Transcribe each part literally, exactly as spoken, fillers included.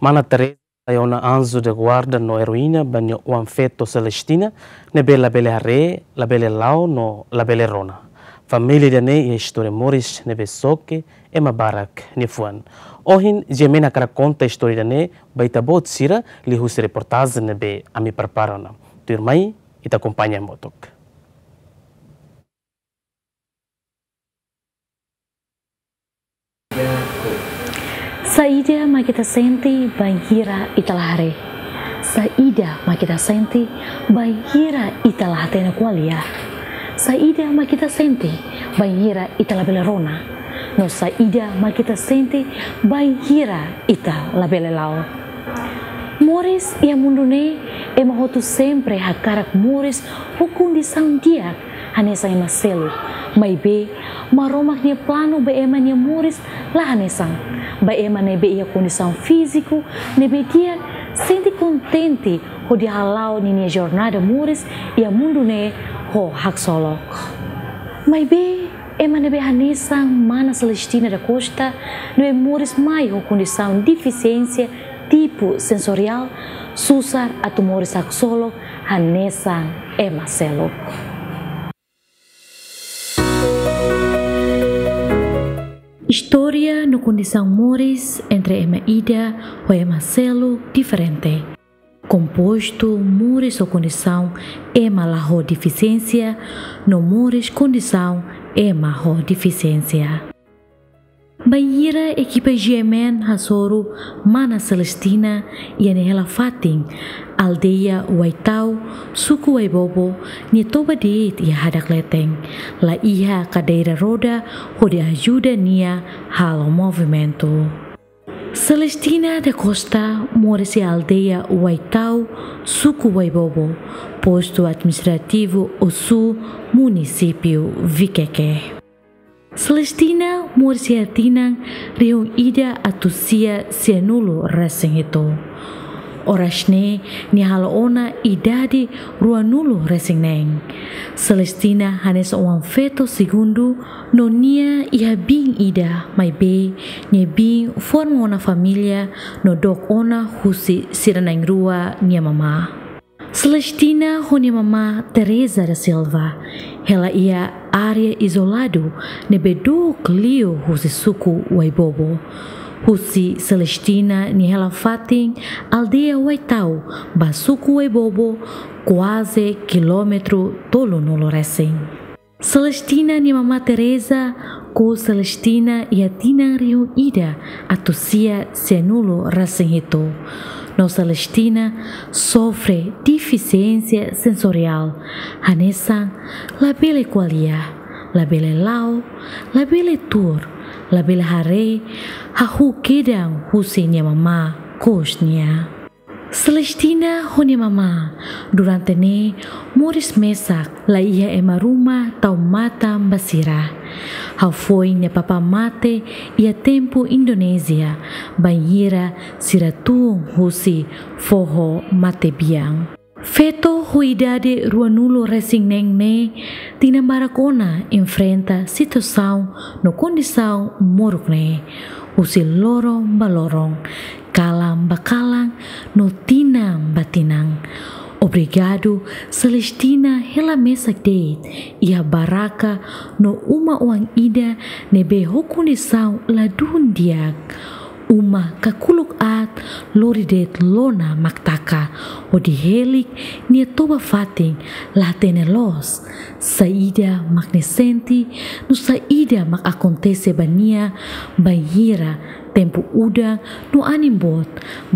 Mana Teresa é uma anjo de guarda no heroína banho o anfeto Celestina, ne bela bela re, la bela lau no la bela rona. Família de ne e história moris ne besoke e mabarak ne fuan. Ohin gemena kara conta história de ne baita bot sira li hus reportagem ne be ami preparana. Tu irmãe e te acompanha motok. Saida ma kita senti banhira italahare. Saida ma kita senti banhira italahate na kualia. Saida ma kita senti banhira italabelerona. No saida ma kita senti banhira italabelelau. Moris ia mundune e mahotu sempre hakarak Moris hukun di sang dia hanesa e Marcelo. Maibe maromak nia plano be ema nia Moris lah hanesang. Ba ema nebe ia condição físico, nebe dia sente contente ho dia halau ni nia jornada Moris ia mundo ne ho hak solok. Maibe ema nebe hanesang mana Celestina da Costa nebe Moris mai ho condição deficiência tipo sensorial susar atau Moris hak solok hanesang e Marcelo. História no condição Moris entre Emma Ida e Marcelo diferente. Composto Moris o condição Emma la deficiência, no Moris condição Emma ho deficiência. Banhira equipa G M N Hasoro Mana Celestina e ela fatin aldeia Waitau suku Waibobo ni toba diet ia hadak leteng la iha cadeira roda hode ajuda nia halo movimento. Celestina da Costa mora se aldeia Waitau suku Waibobo posto administrativo o sul município Viqueque. Celestina mora se atinang riung ida atusia sianulo resing itu. Orasne ni halaona idade ruanulo resing neng. Celestina hanes uang feto segundo no nia iha bing ida mai be ni bing forma ona familia no dok ona husi siranang rua nia mama. Celestina honi mama Teresa da Silva. Ela ia área isolado nebe do clio husi suku Waibobo. Husi Celestina ni ela fatin aldeia Waitau ba suku Waibobo quase quilômetro tolo no resing. Celestina ni mama Teresa ko Celestina ia tinang riu ida atusia senulo resing itu. No Celestina sofre deficiência sensorial. Hanesang labele qualia, labele lau, labele tur, labele hare, hahu kedang husinya mama kosnya. Celestina honi mama durante ne Moris mesak la ia ema rumah tau mata basira. Hau foi ne papa mate ia tempo Indonesia banhira siratung husi foho mate biang. Feto huidade ruanulo resing neng ne tina barakona enfrenta situação no condição moruk ne husi lorong balorong kalang bakalang no tinang batinang. Obrigado Celestina hela mesak date ia baraka no uma uang ida nebe hokundisaw ladun diag uma kakuluk at loridet lona maktaka o dihelik nia toba fating latene los saida magnesenti no saida mak acontece bania banhira tempo udang no animbot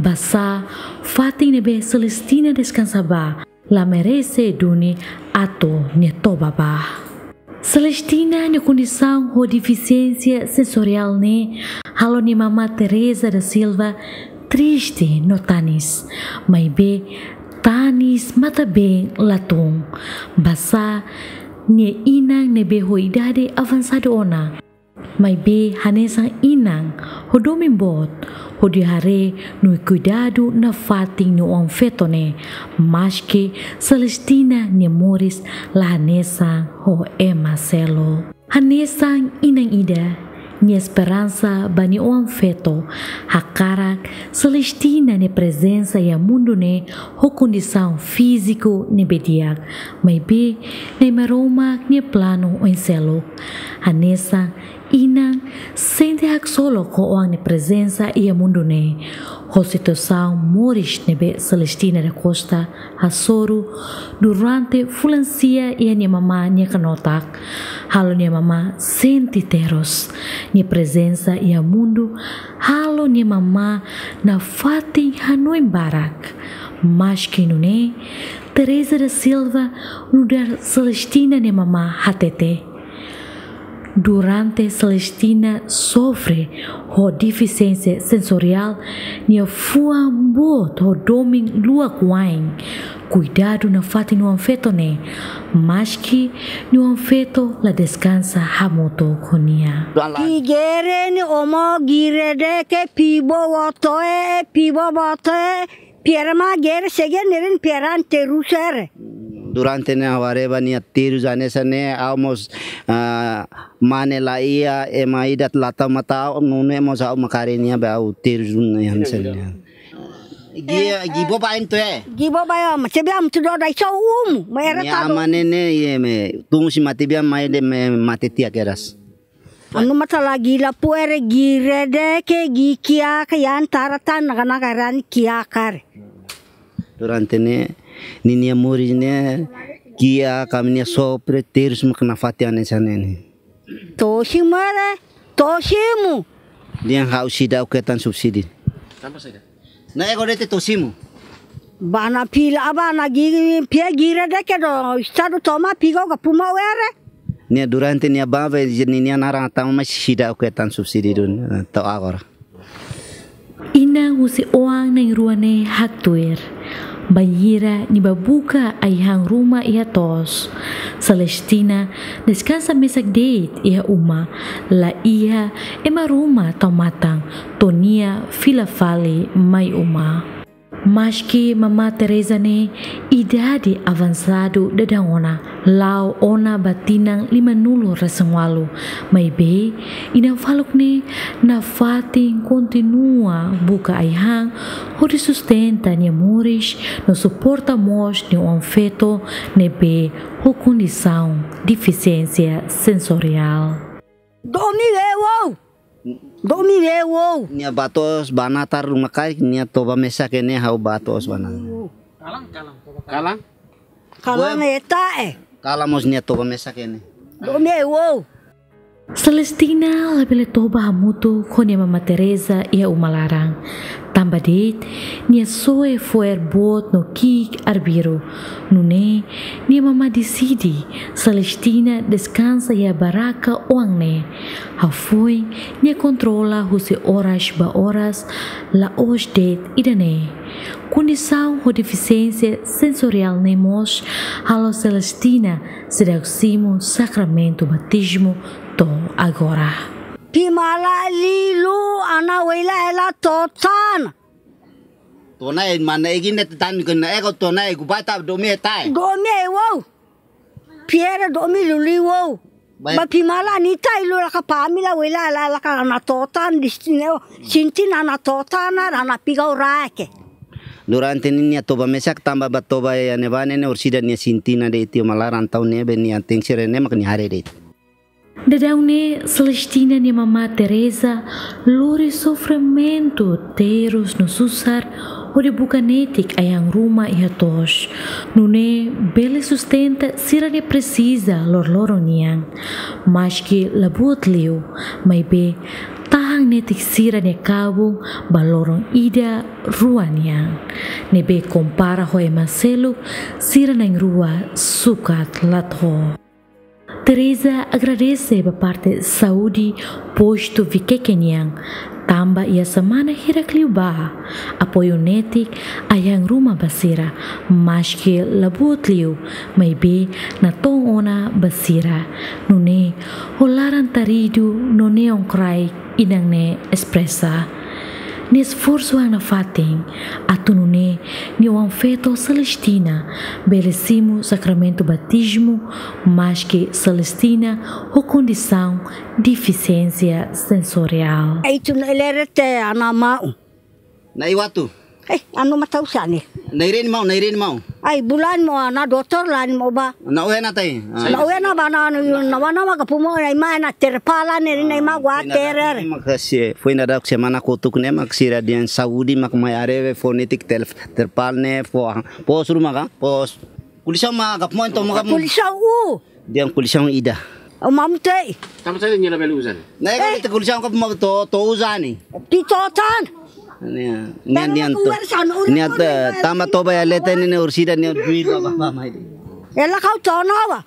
basa fating nebe Celestina descansaba la merece duni ato nia toba ba. Celestina na condição de deficiência sensorial ne halo ni mama Teresa da Silva triste no tanis mai be tanis mata bem latung basa ni inang ne be ho idade avançado ona mai be hanesang inang ho domimbot ho di hare no cuidado na fating no on fetone mas que Celestina ni Moris la hanesang ho e Marcelo hanesang inang ida Minha esperança bani o afeto, hakarak, Celestina ne presença e a mundo ne ho condição físico ne bediak, mas be ne maroma ne plano o encelo. Anessa inang sente hak solo ko ang ne presença e a mundo ne. Ho situação moris nebe Celestina da Costa Hasoro durante fulancia e a minha mamá minha canotak. Halo minha mamá sente teros minha presença e a mundo. Halo minha mamá na fati Hanoi Barak. Mas que não é Teresa da Silva no dar Celestina minha mamá hatete. Durante Celestina sofre com deficiência sensorial, nia fua bot o doming lua kuain. Cuidado na fati no anfeto ne, mas que no anfeto la descansa hamoto konia. Gigere ni omo girede ke pibo wotoe pibo wotoe pierma gere segen nerin pieran terusere. Durante ne awareba ni tiru jane sane almost uh, mane la ia e maidat lata mata nune mo sa makare ni ba tiru jun yan sane gi gibo ba into e gibo ba ma sebe am tu do dai so um ma era ta ni amane ne ye me tung si mati bia mai de me mate tia keras anu mata lagi la puere girede ke gikia ke yan taratan kana karan kia kar durante ne ninia muri ne kia kami sopre terus makna fatiane sanene toshimare toshimu dia hau sida ketan subsidi Tanpa saja. na ego dete tosimu bana pila bana gi pia gira de ke do estado toma pigo ga puma were ne durante ne bave ninia narang tama mas sida ketan subsidi dun to agora Ina usi oang na ruane haktuir. Bayira ni babuka ay hang rumah ia tos. Celestina descansa mesak date ia uma. La ia ema rumah tau matang. Tonia fila fali mai uma. Maski mama Teresa ne idade avançado dadangona. Lau ona batinang lima nulu rasangwalu. Mai be ina faluk ne na fating continua buka ay hang. Hori sustenta ni moris no suporta mos ni um feto ne be ho condição deficiência sensorial. domi wewo domi wewo nia batos banatar rumah kai nia toba mesa kene hau batos banan Kalang, kalang. Kalang? kalau neta eh kalamos nia toba mesa kene domi wewo Celestina labele toba hamutu con nia mama Teresa ia umalarang. Tamba dit, nia soe foer bot no kik arbiro. Nune, nia mama decidi, Celestina descansa ia baraka oangne. Ha foi, nia controla husi horas ba horas, la os det idane. Condição ou deficiência sensorial nemos, halo Celestina, sedagsimo sacramento batismo to agora. Pimala lilu ana wela ela totan. tona e mana egin net tan kena ego tona e gubata domi tai Domi wo. Piera domi luli wo. Ba pimala ni tai lu la kapamila wela la la ka na totan distino sintina na totana na pigau rake. durante ninia toba mesak tamba batoba ya nevane ne ursida nia sintina de tio malaran tau ne be nia tengsere ne makni hare de Dadaune Celestina ni mama Teresa lori sofrimento teros no susar o de bucanetic ayang ruma ia tos. Nune bele sustenta sira ne precisa lor loro niang. Mas que labut liu, mai be tahang netik sira ne cabo balorong ida rua niang. Ne be compara hoe maselu sira nang rua sukat latho. Teresa agradece da parte saúde posto vikekeniang tamba ia semana hirakliuba apoio netik ayang rumah basira mas que labut liu mai be na tong ona basira nune holaran taridu none ongkrai inang ne expressa Ni esforço ana fatem, atunune ni um feto Celestina, belecimo sacramento batismo, mas que Celestina o condição deficiência sensorial. Itu elerete anamau. Na iwatu. Eh, anu matau sani. Nairin mau, nairin mau. Ai bulan mo na doktor lan mo ba. Na uwe na tay. Na uwe na ba na anu na wana ma kapumo na ima na terpala ni na ima gua terer. Makasih. Foi na dak semana kutuk ne maksira dian Saudi mak mayare fonetik tel terpal ne po pos rumah ka pos. Kulisang ma kapmo ento ma kapmo. Kulisang u. Dian kulisang ida. O mamte. Tama sa niya label usan. Na ka kulisang kapmo to to uzani. Titotan. Nia nia nia to. Nia tama to ba lete ne ursida ne duir ba ba mai. Ela kau tonawa.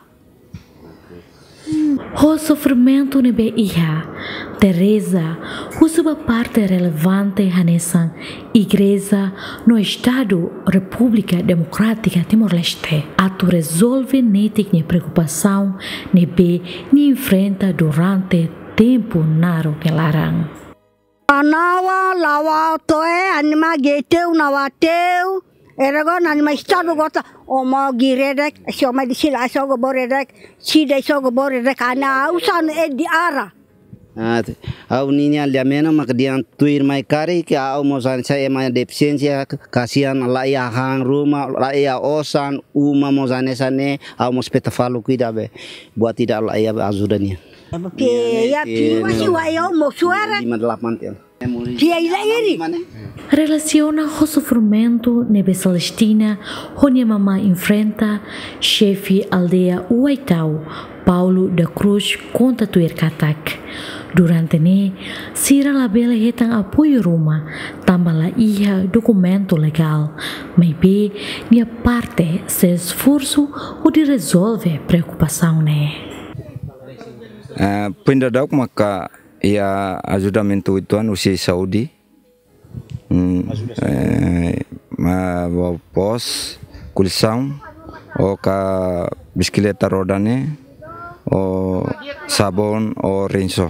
O sofrimento nebe iha, Teresa, usuba parte relevante nessa igreja no Estado República Democrática Timor-Leste. Atu resolve netik ne preocupação nebe ni enfrenta durante tempo naro que larang. Anawa lawa toe anima geteu nawateu erego anima estado gota oma giredek sioma di sila sogo boredek sida sogo boredek ana usan edi ara. Ah, au ninya liamena mak dian tuir mai kari ke au mosan saya mai defisiensia kasihan laia hang rumah laia osan uma mosane sane au mospeta falu kuidabe buat tidak laia azudania. Ya, masih wayo mau suara. lima delapan tiang. Dia iri. Relaciona o sofrimento nebe Celestina, onde mamá enfrenta chefe aldeia Uaitau, Paulo da Cruz conta tuir katak. Durante ne, Sira labela hetang apoio Roma, tambah la ia documento legal, mas be nia parte se esforço o de resolve preocupação ne. Uh, Pendadak maka ia ajudamento ituan usi Saudi hmm, eh, ma pos kulisang o ka bisikleta rodane o sabon o rinso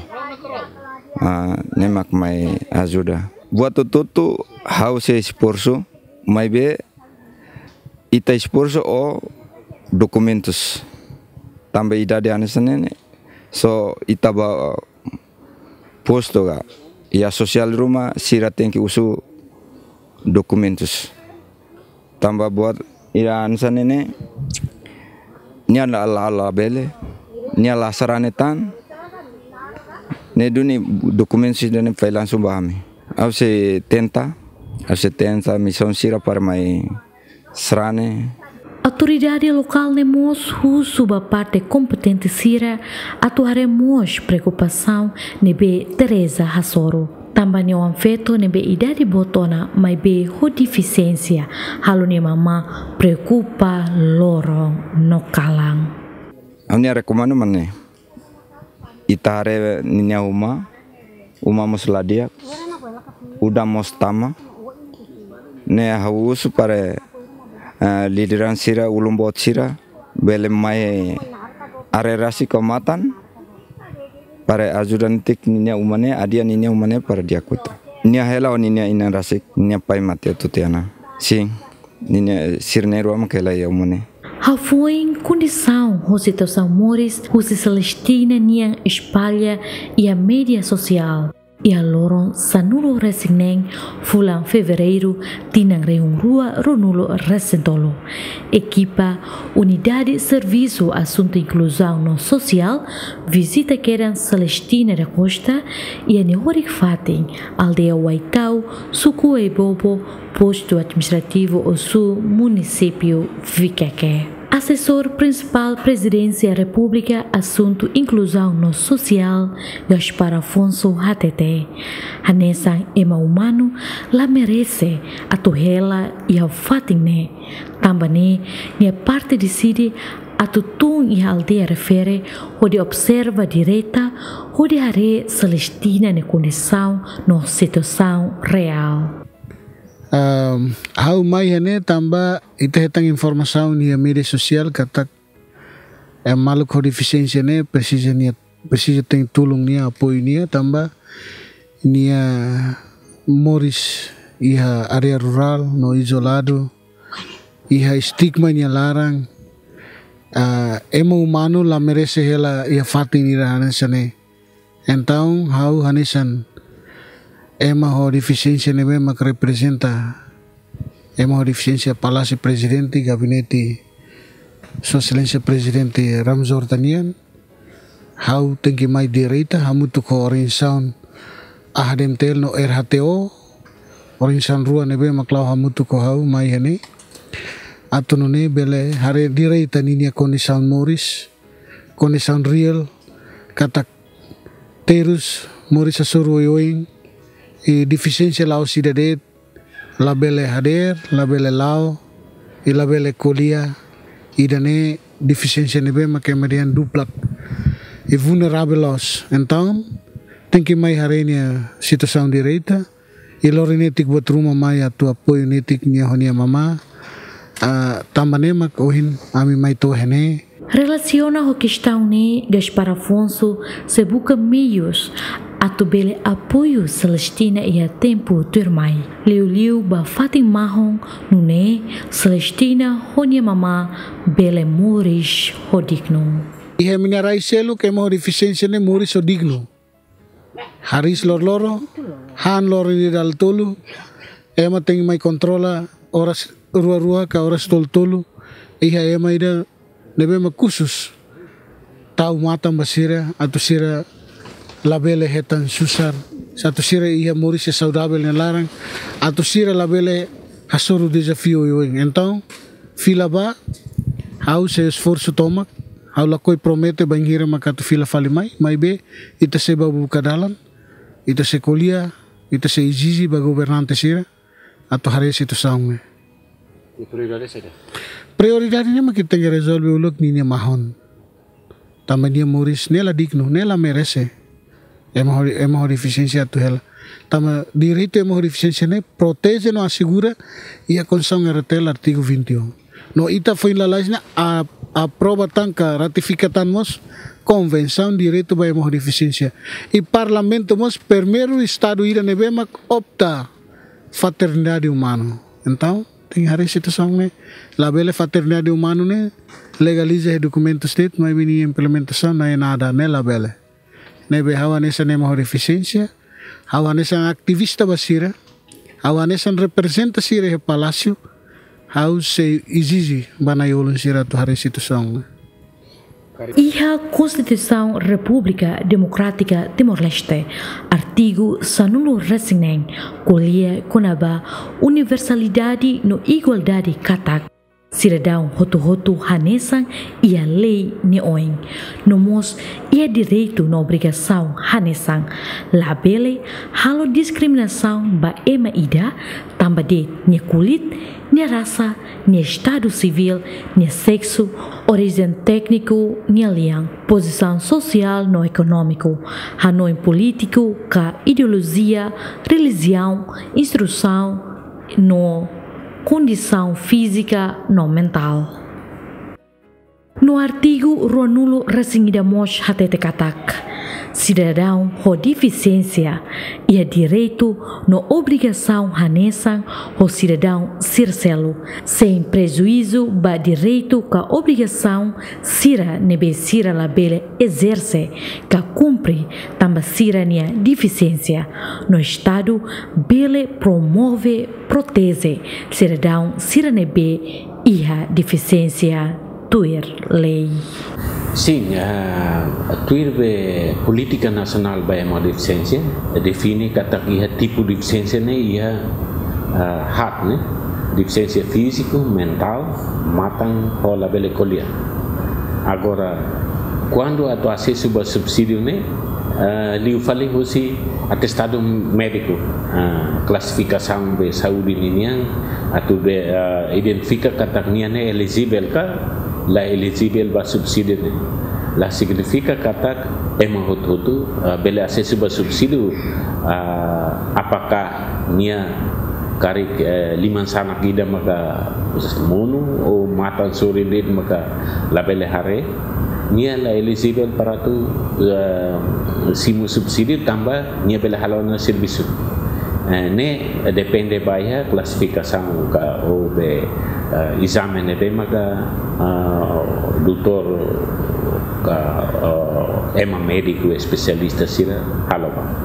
uh, nemak mai ajuda buat tutu hau se esforço mai be ita esforço o documentos tambah idade anesane so itaba posto ga ya sosial rumah sira tem que usu documentos tambah buat ira ansane ne nya la la la bele nya la saranetan ne duni documentos dan fai langsung bahami au se tenta au se tenta missão sira para mai srane. Autoridade local nemos suba parte competente sira atuaremos preocupação nebe Teresa Hasoro. Também o anfeto nebe idade botona mas be ho deficiência halu ne mama preocupa loro no kalang. Amni rekomando mane itare ninya uma uma mosladia udah mostama ne haus para Uh, lideran sira ulum bot sira bele mai arerasi komatan para ajudan tik ninya umane adia ninya umane para dia kota ninya hela ninya ina rasik ninya pai mate tutiana sim ninya sirneiro amkela ya umane. Ha foi em condição o situação Mores o Celestina niang espalha e a mídia social. E a loron sanulo resignen fulan fevereiro tinang reung rua ronulo resentolo. Equipa Unidade Serviço Assunto Inclusão no Social visita quedan Celestina da Costa e a Nehorik Fatin, aldeia Uaitau, Suku e Bobo, posto administrativo o sul município Viqueque. Assessor Principal Presidência da República Assunto Inclusão no Social Gaspar Afonso Hatete Hanesan ema humano la merece a tuhela e a fatingne tambane nia parte decide a tutun e a aldeia refere o de observa direta o de are Celestina ne condição no situação real. Um, hau mai hane tambah ita hetang informasi ni media sosial katak em malu ko deficiency ne precisa ni precisa teng tulung ni apoio ni tambah ni moris iha area rural no isolado, iha estigma nia larang, uh, emo humano la merece hela iha fati nira hanesane. Então, hau hanesan ema ho deficiência nebe mak representa ema ho deficiência Palácio Presidente, Gabinete Sua Excelência Presidente Ramos Hortanian, hau tengki mai direita hamutu ko orientação ahdem tel no R H T O, orientação rua nebe maklau hamutu ko hau mai hane, atu nune bele hare direita ninia condição moris, condição real, katak terus moris asuru yoing, e deficiência lao sidadet, la bele hader, la bele lao, e la bele colia, e dane deficiência nebe makemedian duplak, e vulneráveis. Então, tem que mais harenia situação direita, e lorenetik buat rumah mai atu apoio netik nia honia mama, uh, tambane mak ohin ami mai to hene. Relaciona a questão ne Gaspar Afonso se busca meios a tubele apoio Celestina e a tempo turmai. Liu liu ba fatin mahon nune Celestina honia mama bele moris hodigno. Ihe minarai selu ke mo deficiência ne moris hodigno. Haris lor loro, han lor ni dal tolu, ema tengi mai controla horas rua rua ka horas tol tolu, iha ema ida nebe makusus tau mata masira atau sira labele hetan susar satu sira ia moris saudável na larang atau sira labele hasuru desafio yoing. Então fila ba hau se esforço tomak hau lakoi promete bangira makatu fila fali mai mai be ita se babu kadalan ita se kolia ita se izizi ba governante sira atau hari situ saung prioridadnya mah kita resolve uluk ninya mahon. Tambah dia moris nela digno, nela merece. Ema ema deficiência tu hela. Tambah direito ema deficiência ne protege no assegura ia Constituição Europeu artigo vinte e um. No ita foi la lei a aprova tanka ratificatan mos Convenção direito ba ema deficiência. E parlamento mos primeiro estado ira nebema opta fraternidade humana. Então tem hari situação ne labele fraternidade humano ne legaliza documento state mai bini implementação na nada ne labele ne be hawa nessa ne mau deficiência hawa nessa aktivista basira hawa nessa representa sira he palácio hau se izizi banayolun sira tu hari situação ne. Iha Constituição República Democrática Timor-Leste, artigo Sanulo Resinen, Colia Conaba, Universalidade no Igualdade Katak, Cidadão Hoto-Hoto Hanesan e a Lei Neoing, Nomos e a Direito na Obrigação Hanesan, Labele, Halo Discriminação ba Ema Ida, Tamba de Nia Kulit, Nia Raça, Nia Estado Civil, Nia Sexo, Origem Técnico, Nia Liang, Posição Social no Econômico, Hanoi Político, Ka Ideologia, Religião, Instrução no Condição Física no Mental. No artigo Ronulo Resingidamos Hatete Katak, cidadão com deficiência e a direito no obrigação hanesan o cidadão circelo, sem prejuízo ba direito ka obrigação sira nebe sira labele exerce ka cumpre tamba sira nia deficiência no estado bele promove protege cidadão sira nebe iha deficiência tuir lei. Sim, a tuir be política nacional ba ema deficiência define kata ia tipo de deficiência ne ia hat ne deficiência físico, mental, matang ou labele colia. Agora, quando a tua acesso ba subsídio ne liu fali hosi atestado médico, classificação be saúde niang atu be identifica kata nia ne elegível ka la elegível ba subsídio ne la significa kata ema hotu bele acesso ba subsídio apakah nia karik liman sanak gida maka mono ou matan sore led maka la bele hare nia la elegível para tu simu subsídio tambah nia bele halona serviço ne depende baia classificação ka o be uh, exame ne be maka uh, doutor ka uh, ema médico especialista sira haloba.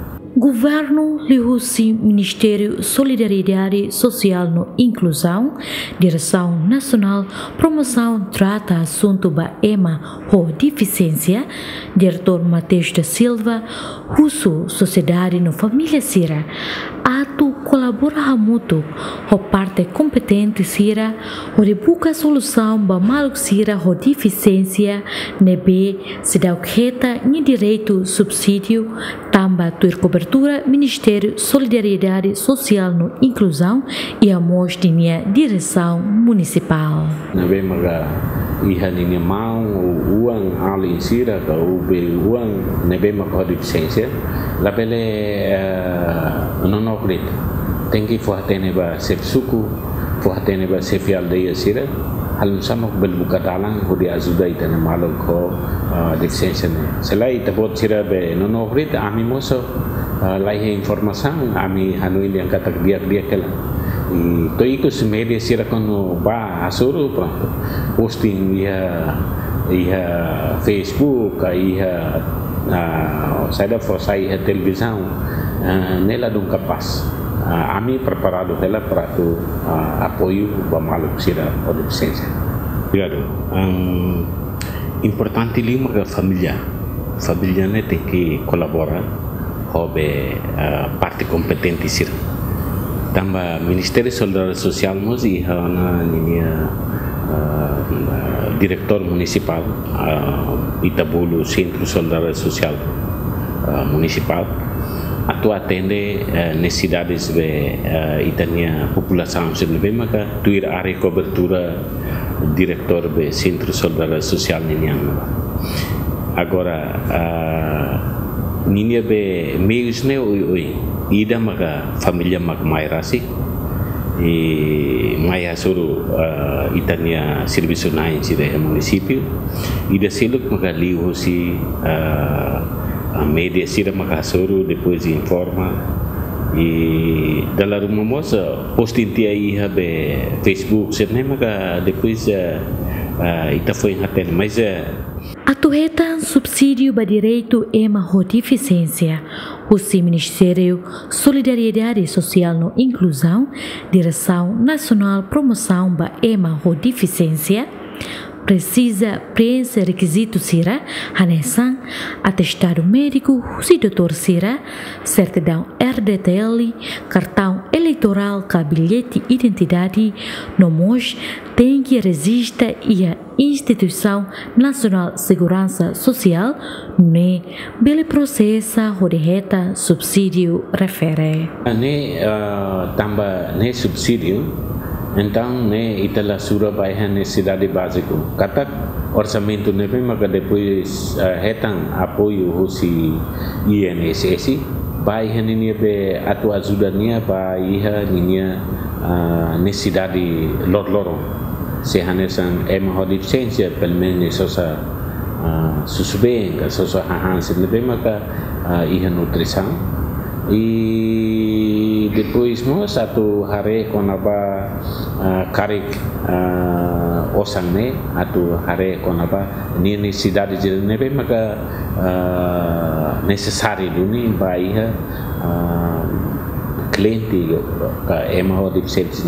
Governo lihusi Ministério Solidariedade Social no Inclusão, Direção Nacional Promoção Trata Assunto ba ema ho deficiência, Diretor Mateus da Silva, Russo Sociedade no Família Sira, atu colabora mútuo, ho parte competente Sira, ho rebuca solução ba maluk Sira ho deficiência, nebe se dá reta ni direito subsídio, tamba tuir cobertura Ministério Solidariedade Social no Inclusão e a mostinha direção municipal. Na bem maga iha ni mau uang ali sira ka ube uang na bem maga deficiência la bele non ogrit tengi fo hatene ba sep suku fo hatene ba sefial de sira halun sama bel buka dalang ho di ajuda itana malok ko deficiência ne selai tabot sira be non ogrit ami moso lai informação ami hanui yang kata dia dia kala to iko se media sira kono ba asuru pronto posting ia ia Facebook ia saída for sair a televisão nela dum capaz ami preparado ela para tu apoio ba maluk sira o deficiência. Obrigado. Um, importante lima a família família né tem que colaborar hobe uh, parte competente sir. Tamba Ministério Solidariedade Social mos e hana ninia uh, uh, diretor municipal uh, Itabulu Centro Solidariedade Social uh, municipal atu atende uh, necessidades de uh, itania população sebe maka tuir área cobertura diretor be Centro Solidariedade Social ninia. Agora uh, Ninia be meios ne oi oi ida maka família mak mai rasi e mai asuru uh, itania serviço nai si de município ida seluk maka liu si uh, a media sira maka asuru depois informa e dalam rumah mosa posting tia iha be Facebook serne maka depois uh, uh, ita foi haten mas uh, Atueta subsídio ba direito ema ho deficiência, o Ministério Solidariedade Social no Inclusão, Direção Nacional Promoção ba ema ho deficiência, precisa preencher requisito sira, hanesan, atestado médico, se doutor sira, certidão R D T L, cartão eleitoral com bilhete identidade, nomos, tem que resistir e a Instituição Nacional de Segurança Social, ne bele processa rodeheta subsídio refere. Ne uh, tamba ne subsídio então ne itala Surabaya necessidade básica katak orçamento ne maka depois uh, hetan apoio hosi I N S S bai haninia be atu ajudania bai iha ninia uh, necessidade lor lorong se hanesan ema ho deficiência pelo menos sosa uh, susbeng sosa hahan se ne maka uh, iha nutrição e depois mo satu hari konaba uh, karik uh, osanne atu hari konaba ni necessidade de nebe maka uh, necessário duni baiha uh, cliente ka ema ho deficiência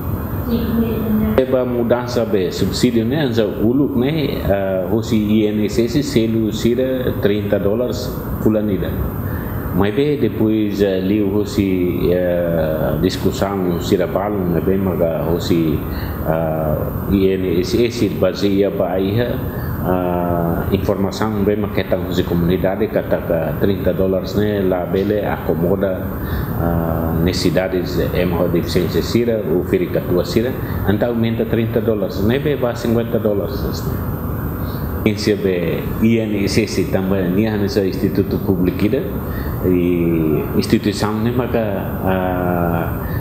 eba mudança be subsídio né anza uluk né uh, hosi I N S S selu sira trinta dólares fulanida. Mas bem depois uh, liu hosi uh, discussão sirapal mas bem maga hosi uh, I N S S baseia baia uh, informação bem maquetang hosi comunidade kata trinta dólares né lá bele acomoda uh, necessidades ema deficiência sira o ferica tua sira então aumenta trinta dólares né bem vai cinquenta dólares be I N S S também ni hansa instituto público ida e instituição ne maka uh,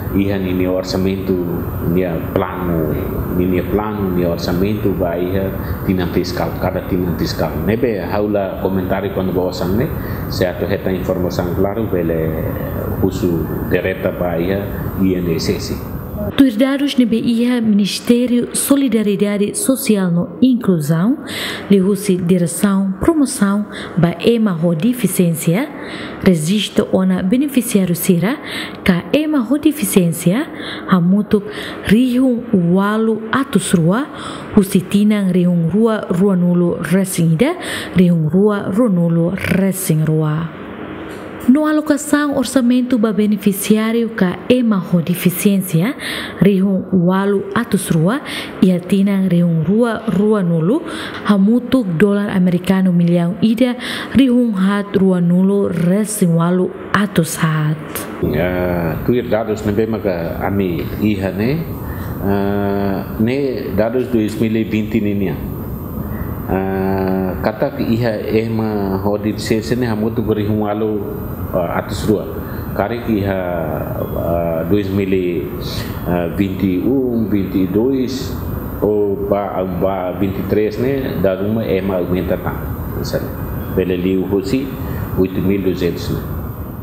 iha nini orçamento, nia plano, nini plano, nia orçamento ba iha tinan fiscal, cada tinan fiscal. Nebe haula komentari quando bawasan ne, se ato heta informação claro bele usu direta ba iha I N S S. Dos dados nebe iha Ministério Solidariedade Social no Inclusão, lihusi direção promoção ba ema ho deficiência, registro ona beneficiário sira ka ema ho deficiência hamutuk rihung walu atus rua husitinang rihung rua rua nulu resingida rihung rua rua nulu resing rua. No alocação orçamento ba beneficiário ka ema ho deficiência rihung walu atus rua ia tinang rihung rua rua nulu hamutuk dolar americano milhão ida rihung hat rua nulu resing walu atus hat. Uh, tuir dados nebe maga ami iha ne uh, ne dados dois mil e vinte ninia. Uh, kata ki iha ema ho deficiência ne hamutuk rihung walu uh, atus rua. Kari ki iha uh, dois mil e vinte e um, vinte e dois ou ba ba vinte e três ne da uma ema aumenta tá. Bele liu hosi oito mil e duzentos ne.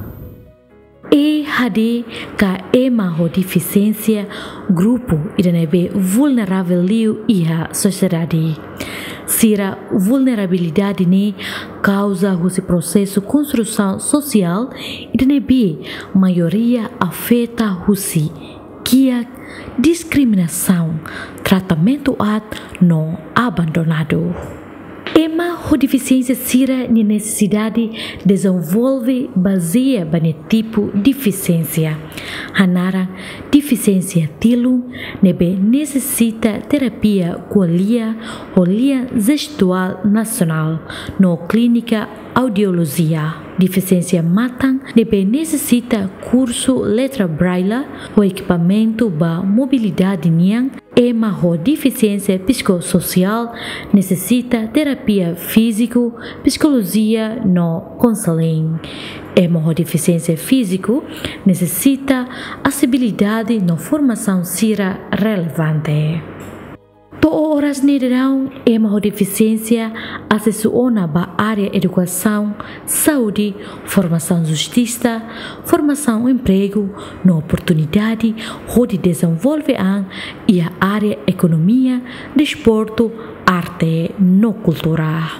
E hadi ka ema ho deficiência grupo idanebe vulnerável liu iha sociedade. Sira vulnerabilidade ne causa esse processo construção social idanebe maioria afeta husi kia discriminação tratamento at no abandonado. Ema ho deficiência sira ni necessidade desenvolve baseia bane tipo deficiência. Hanara deficiência tilu nebe necessita terapia qualia holia gestual nacional no clínica audiologia. Deficiência matang nebe necessita curso letra braille o equipamento ba mobilidade niang. Ema ho deficiência psicossocial necessita terapia físico, psicologia no counseling. Ema ho deficiência físico necessita acessibilidade no formação sira relevante. To horas nederão ema ho deficiência acessiona ba área educação, saúde, formação justiça, formação emprego, no oportunidade ho de desenvolver e a área economia, desporto, arte, no cultura.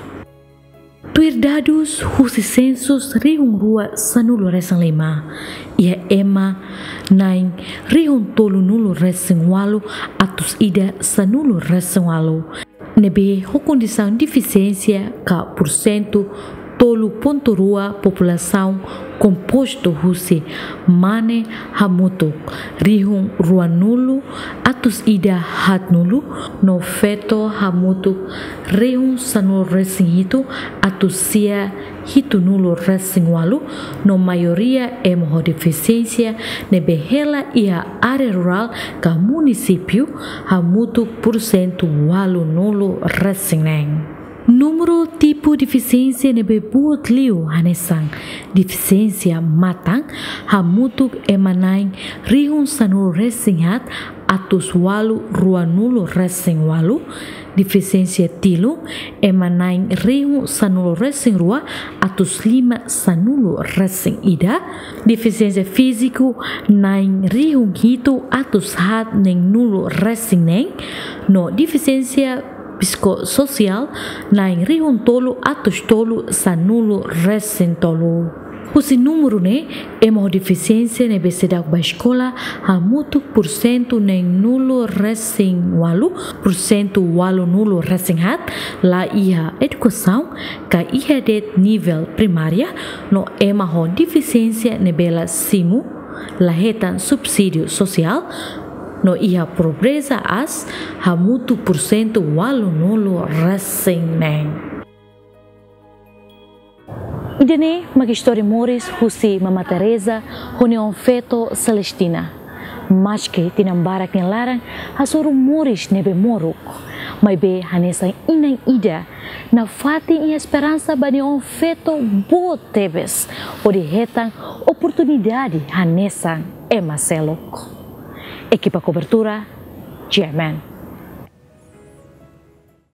Tuir dados husi census rihung rua sanulu resang lima ia ema naing rihung tolu nulu resang walu atus ida sanulu resang walu nebe ho condição deficiência ka porcento tolu ponto rua população composto husi mane hamutuk rihung rua nulu atus ida hat nulu no feto hamutuk rihung sanul resing itu atus sia hitu nulu resing walu no maioria ema ho deficiência nebe hela ia área rural ka município hamutuk porcento walu nulu resing neng. Número tipo deficiência nebe buat liu hanesang deficiência matang hamutuk emanaing rihung sanul resing hat atus walu rua nulu resing walu deficiência tilu emanaing rihung sanul resing rua atus lima sanulu resing ida deficiência físico naing rihung hitu atus hat neng nulu resing neng no deficiência psicossocial naing rihung tolu atus tolu sanulu resing tolu. Husi número ne ema ho deficiência nebe sedak ba escola hamutuk porcento neng nulu resing walu porcento walu nulu resing hat la iha educação ka iha det nível primária no ema ho deficiência nebe la simu lahetan subsídio social no iha pobreza as hamutu porcento walu nulu resing neng. Idene mag história moris husi Mama Teresa honion feto Celestina. Mas que tinambarak ni larang hasuru moris nebe moruk. Mai be hanesa inang ida na fati e esperança bani on feto bo teves o de hetang oportunidade hanesa e Marcelo. Equipa cobertura, G M N.